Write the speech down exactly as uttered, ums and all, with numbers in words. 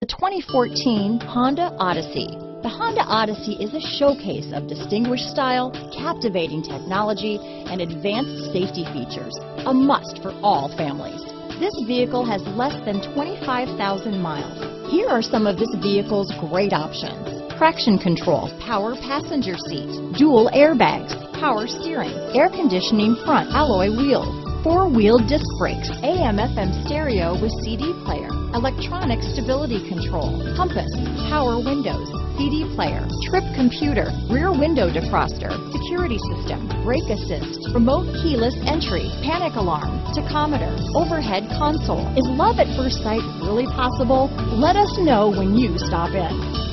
twenty fourteen Honda Odyssey. The Honda Odyssey is a showcase of distinguished style, captivating technology, and advanced safety features. A must for all families. This vehicle has less than twenty-five thousand miles. Here are some of this vehicle's great options: traction control, power passenger seat, dual airbags, power steering, air conditioning front alloy wheels, four-wheel disc brakes, A M F M stereo with C D player, electronic stability control, compass, power windows, C D player, trip computer, rear window defroster, security system, brake assist, remote keyless entry, panic alarm, tachometer, overhead console. Is love at first sight really possible? Let us know when you stop in.